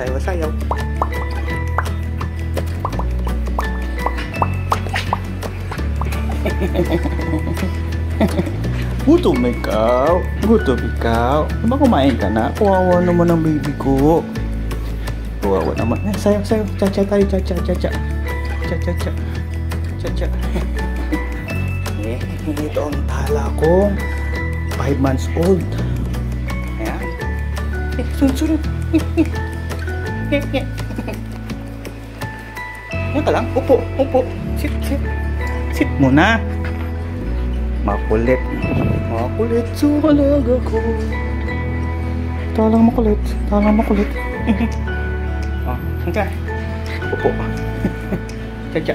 Sayaw-sayaw. Gutom ikaw. Gutom ikaw. Diba kumain ka na? Kawawa naman ang baby ko. Kawawa naman. Sayaw-sayaw. Cha-cha tayo. Cha-cha. Cha-cha. Cha-cha. Ito ang tala kong 5 months old. Ayan. Sunod. Yan ka lang. Upo. Sit muna. Makulit sa alaga ko. Talang makulit. Oh, hangga. Upo. Cha-cha.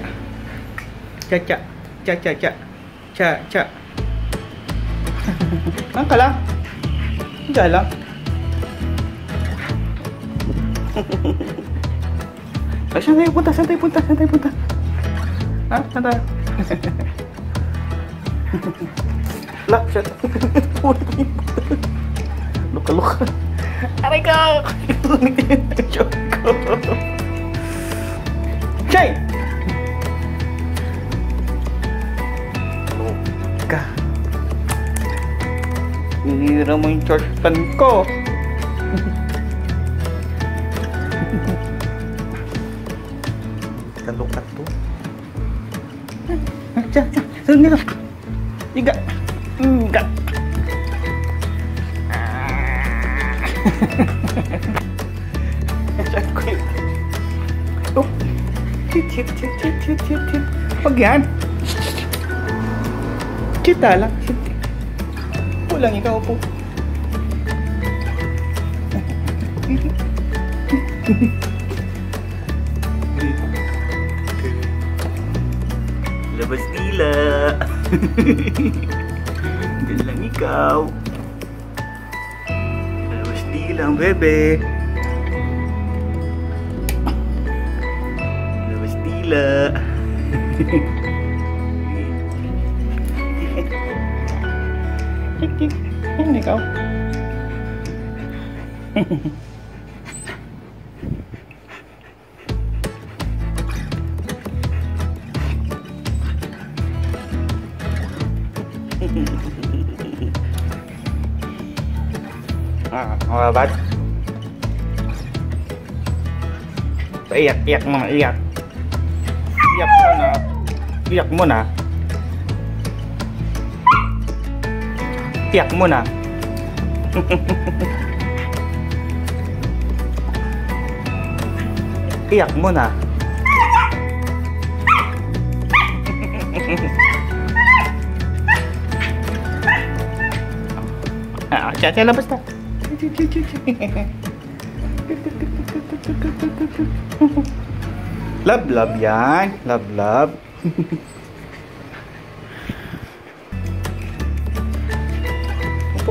Cha. Lang ka lang. Hangga lang. Saan tayo punta? Ha? Saan tayo? Lah, shut up. Luka. Aray ka! Joke ko. Chay! Luka. Hinira mo yung short pan ko. Kalukat to. Sunod nila. Iga. Oh. Chit. Pag yan. Kita lang. Pulang ikaw po. Labas nila. Diyan lang ikaw. Labas nila ang bebe. Labas nila. Yan ikaw. Ba't? Iyak mo na. Iyak mo na. Cha, labas na. Love yan. Love. Opo.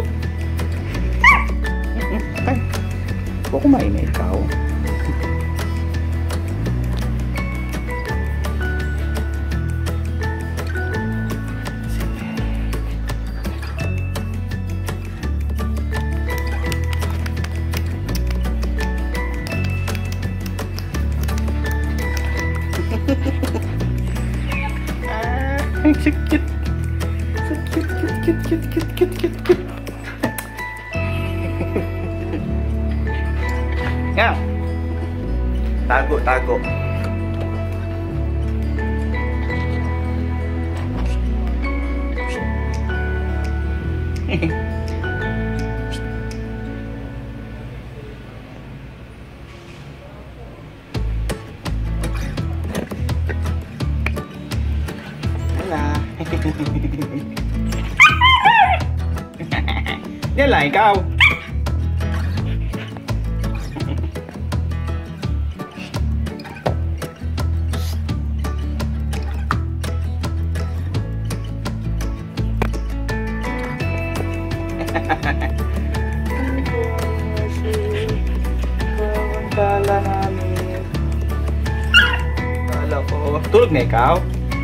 Ay. Huwag kumain na ikaw. Ay, so cute. Nga. Tago. Yan lang ikaw. Kala namin. Kala ko. Tulog na ikaw?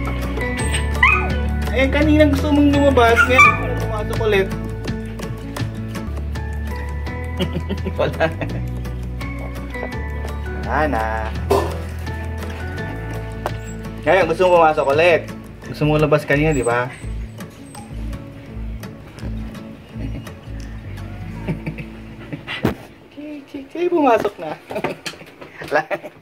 Eh, kanina gusto mong lumabas. Ngayon, pumasok ulit. Wala. Ana. Ngayon, gusto mo pumasok ulit. Gusto mo labas kanina, di ba? Okay, pumasok na.